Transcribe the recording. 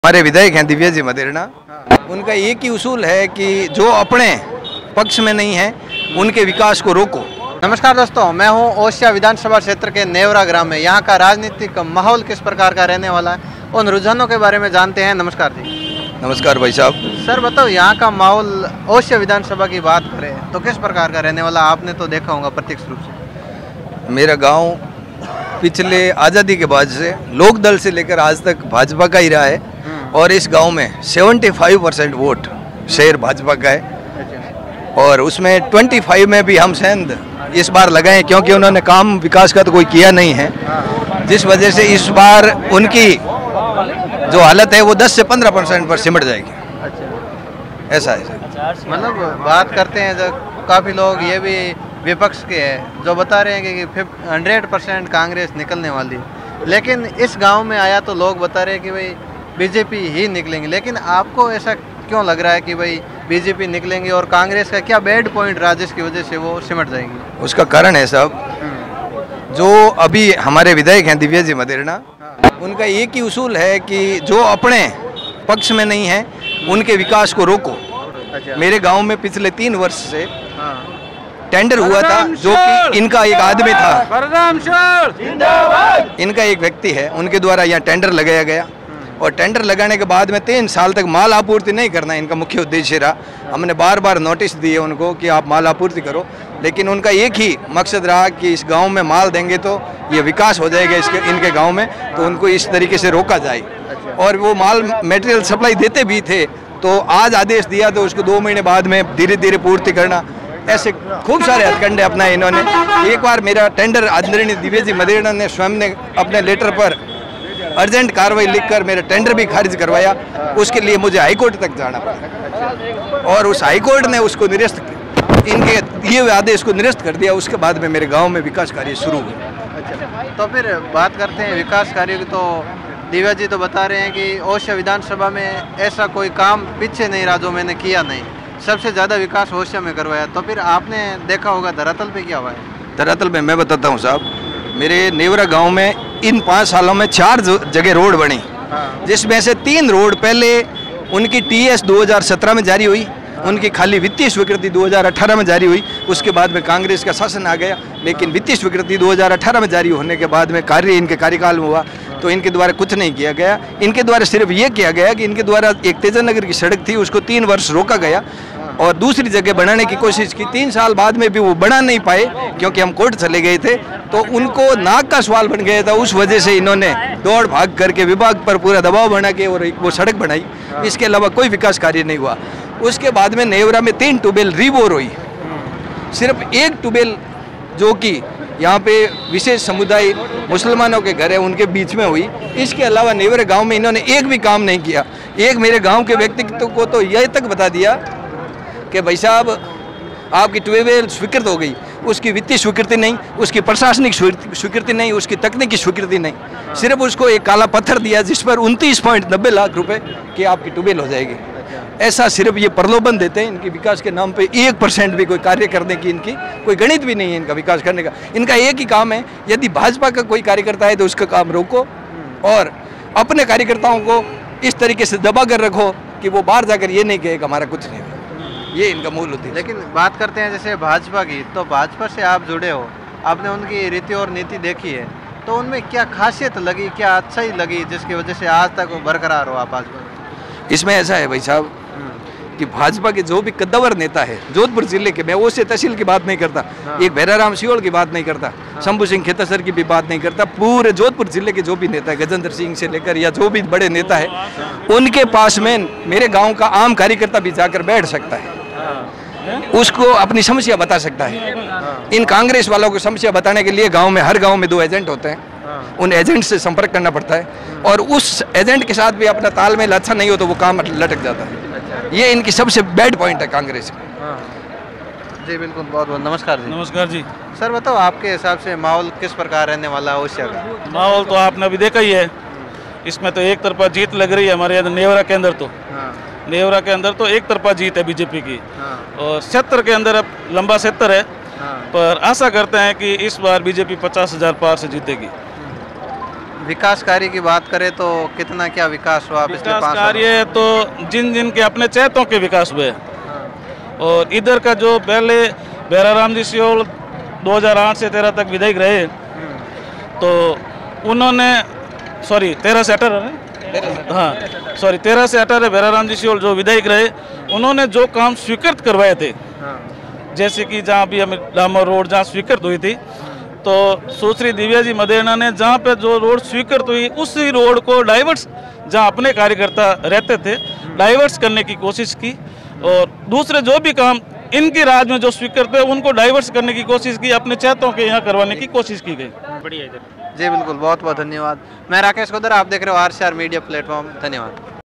हमारे विधायक हैं दिव्या जी मदेरणा। उनका एक ही उसूल है कि जो अपने पक्ष में नहीं है उनके विकास को रोको। नमस्कार दोस्तों, मैं हूं ओसिया विधानसभा क्षेत्र के नेवरा ग्राम में। यहां का राजनीतिक माहौल किस प्रकार का रहने वाला है, उन रुझानों के बारे में जानते हैं। नमस्कार जी। नमस्कार भाई साहब। सर बताओ, यहाँ का माहौल ओसिया विधानसभा की बात करें तो किस प्रकार का रहने वाला, आपने तो देखा होगा प्रत्यक्ष रूप से। मेरा गांव पिछले आज़ादी के बाद से लोक दल से लेकर आज तक भाजपा का ही रहा है और इस गांव में 75% वोट शेयर भाजपा का है और उसमें 25 में भी हम सेंध इस बार लगाए क्योंकि उन्होंने काम विकास का तो कोई किया नहीं है, जिस वजह से इस बार उनकी जो हालत है वो 10 से 15% पर सिमट जाएगी। ऐसा है सर। मतलब बात करते हैं जब काफ़ी लोग ये भी विपक्ष के हैं जो बता रहे हैं कि 100% कांग्रेस निकलने वाली है, लेकिन इस गांव में आया तो लोग बता रहे हैं कि भाई बीजेपी ही निकलेंगे। लेकिन आपको ऐसा क्यों लग रहा है कि भाई बीजेपी निकलेंगे और कांग्रेस का क्या बैड पॉइंट रहा जिसकी वजह से वो सिमट जाएगी? उसका कारण है साहब, जो अभी हमारे विधायक हैं दिव्या जी मदेरणा, उनका एक ही उसूल है कि जो अपने पक्ष में नहीं है उनके विकास को रोको। मेरे गांव में पिछले 3 वर्ष से टेंडर हुआ था जो कि इनका एक आदमी था, इनका एक व्यक्ति है, उनके द्वारा यहाँ टेंडर लगाया गया और टेंडर लगाने के बाद में 3 साल तक माल आपूर्ति नहीं करना इनका मुख्य उद्देश्य रहा। हमने बार बार नोटिस दिए उनको कि आप माल आपूर्ति करो, लेकिन उनका एक ही मकसद रहा कि इस गांव में माल देंगे तो ये विकास हो जाएगा इनके गांव में, तो उनको इस तरीके से रोका जाए। और वो माल मटेरियल सप्लाई देते भी थे, तो आज आदेश दिया तो उसको 2 महीने बाद में धीरे धीरे पूर्ति करना, ऐसे खूब सारे हथकंडे अपनाए इन्होंने। एक बार मेरा टेंडर आदरणीय दिव्या जी मदेरणा ने स्वयं ने अपने लेटर पर अर्जेंट कार्रवाई लिखकर मेरा टेंडर भी खारिज करवाया। उसके लिए मुझे हाईकोर्ट तक जाना पड़ा और उस हाईकोर्ट ने उसको निरस्त, इनके दिए हुए आदेश को निरस्त कर दिया। उसके बाद में मेरे गांव में विकास कार्य शुरू हुए। तो फिर बात करते हैं विकास कार्य की। तो दिव्या जी तो बता रहे हैं कि ओसिया विधानसभा में ऐसा कोई काम पीछे नहीं रहा जो मैंने किया नहीं, सबसे ज़्यादा विकास ओसिया में करवाया। तो फिर आपने देखा होगा धरातल पे क्या हुआ है? धरातल पे मैं बताता हूँ साहब, मेरे नेवरा गांव में इन 5 सालों में 4 जगह रोड बनी, जिसमें से 3 रोड पहले उनकी TS 2017 में जारी हुई, उनकी खाली वित्तीय स्वीकृति 2018 में जारी हुई। उसके बाद में कांग्रेस का शासन आ गया, लेकिन वित्तीय स्वीकृति 2018 में जारी होने के बाद में कार्य इनके कार्यकाल में हुआ तो इनके द्वारा कुछ नहीं किया गया। इनके द्वारा सिर्फ ये किया गया कि इनके द्वारा एक तेजनगर की सड़क थी उसको 3 वर्ष रोका गया और दूसरी जगह बनाने की कोशिश की। 3 साल बाद में भी वो बना नहीं पाए क्योंकि हम कोर्ट चले गए थे, तो उनको नाक का सवाल बन गया था। उस वजह से इन्होंने दौड़ भाग करके विभाग पर पूरा दबाव बना के और वो सड़क बनाई। इसके अलावा कोई विकास कार्य नहीं हुआ। उसके बाद में नेवरा में 3 ट्यूबवेल रीबोर हुई, सिर्फ एक ट्यूबवेल जो कि यहाँ पे विशेष समुदाय मुसलमानों के घर है उनके बीच में हुई। इसके अलावा नेवरा गांव में इन्होंने एक भी काम नहीं किया। एक मेरे गांव के व्यक्ति को तो यह तक बता दिया कि भाई साहब आपकी ट्यूबवेल स्वीकृत हो गई, उसकी वित्तीय स्वीकृति नहीं, उसकी प्रशासनिक स्वीकृति नहीं, उसकी तकनीकी स्वीकृति नहीं, सिर्फ उसको एक काला पत्थर दिया जिस पर 29.90 लाख रुपए की आपकी ट्यूबवेल हो जाएगी। ऐसा सिर्फ ये प्रलोभन देते हैं। इनके विकास के नाम पे 1% भी कोई कार्य करने की इनकी कोई गणित भी नहीं है इनका विकास करने का। इनका एक ही काम है, यदि भाजपा का कोई कार्यकर्ता है तो उसका काम रोको और अपने कार्यकर्ताओं को इस तरीके से दबा कर रखो कि वो बाहर जाकर ये नहीं कहेगा हमारा कुछ नहीं, ये इनका मूल उद्देश्य। लेकिन बात करते हैं जैसे भाजपा की, तो भाजपा से आप जुड़े हो, आपने उनकी रीति और नीति देखी है, तो उनमें क्या खासियत लगी, क्या अच्छाई लगी जिसकी वजह से आज तक बरकरार हो आप भाजपा? इसमें ऐसा है भाई साहब कि भाजपा के जो भी कद्दावर नेता है जोधपुर जिले के, मैं उससे तहसील की बात नहीं करता, एक भैराराम सियोल की बात नहीं करता, शंभू सिंह खेतासर की भी बात नहीं करता, पूरे जोधपुर जिले के जो भी नेता है, गजेंद्र सिंह से लेकर या जो भी बड़े नेता है, उनके पास में मेरे गांव का आम कार्यकर्ता भी जाकर बैठ सकता है, उसको अपनी समस्या बता सकता है। इन कांग्रेस वालों को समस्या बताने के लिए गांव में हर गांव में 2 एजेंट होते हैं, उन एजेंट से संपर्क करना पड़ता है और उस एजेंट के साथ भी अपना तालमेल अच्छा नहीं हो तो वो काम लटक जाता है। ये इनकी सबसे बैड पॉइंट है कांग्रेस का। जी बिल्कुल, बहुत बहुत नमस्कार जी। नमस्कार जी। सर बताओ, आपके हिसाब से माहौल किस प्रकार रहने वाला है ओसिया का? माहौल तो आपने अभी देखा ही है, इसमें तो एक तरफा जीत लग रही है हमारे नेवरा के अंदर। तो नेवरा के अंदर तो एक तरफा जीत है बीजेपी की और क्षेत्र के अंदर अब लंबा क्षेत्र है, पर आशा करते हैं कि इस बार बीजेपी 50,000 पार से जीतेगी। विकास कार्य की बात करें तो कितना क्या विकास हुआ पिछले 5 विकास कार्य तो जिन जिन के अपने चैतों के विकास हुए, और इधर का जो पहले बेराराम जी सियोल 2008 से 13 तक विधायक रहे, तो उन्होंने 13 से 18 हाँ 13 से 18 बेराराम जी सियोल जो विधायक रहे, उन्होंने जो काम स्वीकृत करवाए थे, जैसे कि जहाँ भी हमें डामर रोड जहाँ स्वीकृत हुई थी, तो सुश्री दिव्या जी मदेना ने जहाँ पे जो रोड स्वीकृत हुई उसी रोड को डाइवर्स, जहाँ अपने कार्यकर्ता रहते थे, डाइवर्स करने की कोशिश की, और दूसरे जो भी काम इनके राज में जो स्वीकृत है उनको डाइवर्स करने की कोशिश की, अपने चैतों के यहाँ करवाने की कोशिश की गई। बढ़िया इधर। जी बिल्कुल, बहुत बहुत धन्यवाद। मैं राकेश कोदर, आप देख रहे हो RCR मीडिया प्लेटफॉर्म। धन्यवाद।